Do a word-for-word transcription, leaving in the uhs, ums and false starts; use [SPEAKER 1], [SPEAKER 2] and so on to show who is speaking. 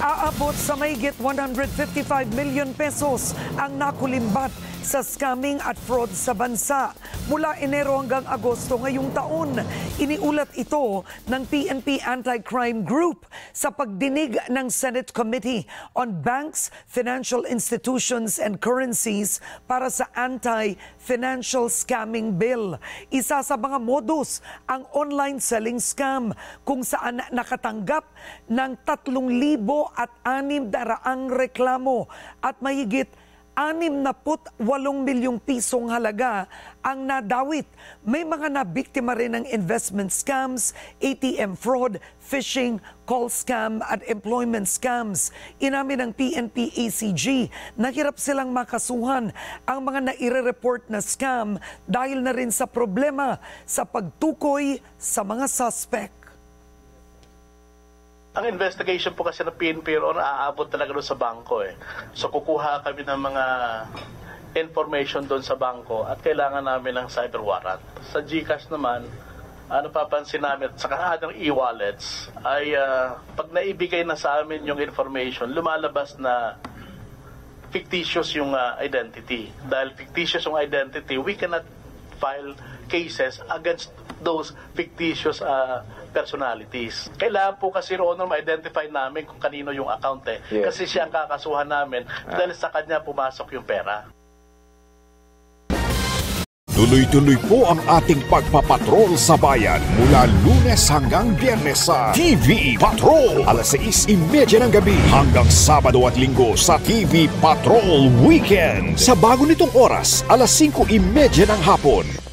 [SPEAKER 1] Aabot sa mahigit one hundred fifty-five million pesos ang nakulimbat sa scamming at fraud sa bansa. Mula Enero hanggang Agosto ngayong taon, iniulat ito ng P N P Anti-Crime Group sa pagdinig ng Senate Committee on Banks, Financial Institutions and Currencies para sa Anti-Financial Scamming Bill. Isa sa mga modus ang online selling scam kung saan nakatanggap ng tatlong libo at anim daraang reklamo at mahigit anim na put walong milyong pisong halaga ang nadawit. May mga nabiktima rin ng investment scams, A T M fraud, phishing, call scam at employment scams. Inamin ng P N P A C G na hirap silang makasuhan ang mga naire-report na scam dahil na rin sa problema sa pagtukoy sa mga suspect.
[SPEAKER 2] Ang investigation po kasi ng P N P ron aabot talaga doon sa bangko eh. So kukuha kami ng mga information doon sa bangko at kailangan namin ng cyber warrant. Sa GCash naman, ano papansin namin sa kahadang e-wallets ay uh, pag naibigay na sa amin yung information, lumalabas na fictitious yung uh, identity. Dahil fictitious yung identity, we cannot file cases against those fictitious uh, personalities. Kailangan po kasi roon na ma-identify namin kung kanino yung account eh. Yes. Kasi siya ang kakasuhan namin ah. dahil sa kanya pumasok yung pera.
[SPEAKER 3] Tuloy-tuloy po ang ating pagpapatrol sa bayan mula Lunes hanggang Biyernes sa T V Patrol. alas sais trenta ng gabi hanggang Sabado at Linggo sa T V Patrol Weekend. Sa bago nitong oras, alas singko trenta ng hapon.